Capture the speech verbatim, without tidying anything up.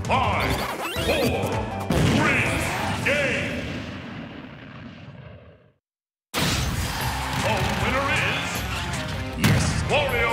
Five, four, three, game! The winner is... Yes, Wario!